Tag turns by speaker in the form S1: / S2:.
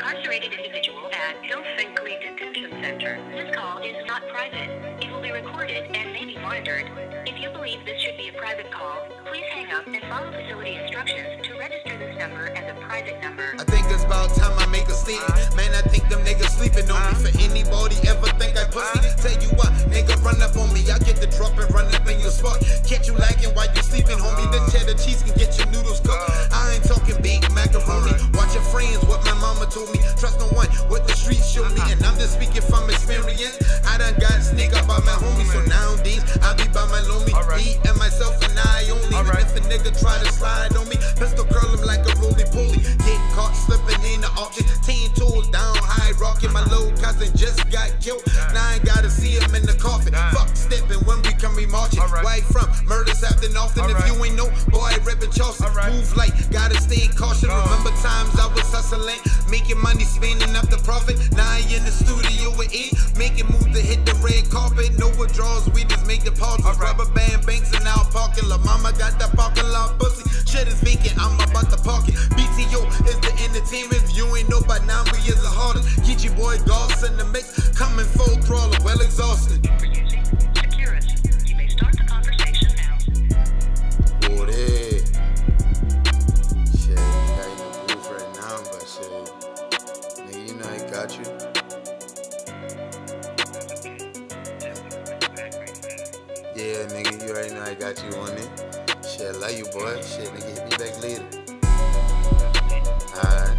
S1: incarcerated individual at Hillfinkley Detention Center. This call is not private. It will be recorded and may be monitored. If you believe this should be a private call, please hang up and follow facility instructions to register this number as a private number.
S2: I think it's about time I make a statement. Man, I think them niggas sleeping on me. For anybody ever think I pussy, tell you what, nigga, run up on me. I get the drop and run up in your spot. Catch you lagging while you sleeping, homie. The cheddar cheese can get your noodles cooked. I ain't talking big macaroni. Watch your friends, what my mama told me. Trust no one, what the streets show me. And I'm just speaking from experience. I done got sneak up by my homies. So nowadays, I be by my lonely. Me and myself and I only. And if a nigga try to slide on me, pistol curl him like a roly-poly. Get caught slipping in the auction. 10 tools down, high rocking. My little cousin just got killed. Now I ain't gotta see him in the coffin. Fuck stepping when we come remarching. Where I from? Murders happen often. If you ain't know, boy, ripping Charleston. Move like, gotta stay cautious. Remember times I was hustling, making money, spending up the profit. Now I in the studio with E, making moves to hit the red carpet. No withdrawals, we just make the pauses. Rubber band banks in our parking lot. Mama got the parking lot pussy. Shit is vacant, I'm about to park it. BTO is the entertainment. If you ain't know by now, we is the hardest. GeecheeBoy, Goss in the mix, coming full throttle, well exhausted.
S1: Introducing Securus. You may start the conversation now.
S2: Oh, there. Shit, you got in the booth right now, but shit, nigga, you know I got you. Yeah, nigga, you already know I got you on it. Shit, I love you, boy. Shit, nigga, hit me back later. Alright.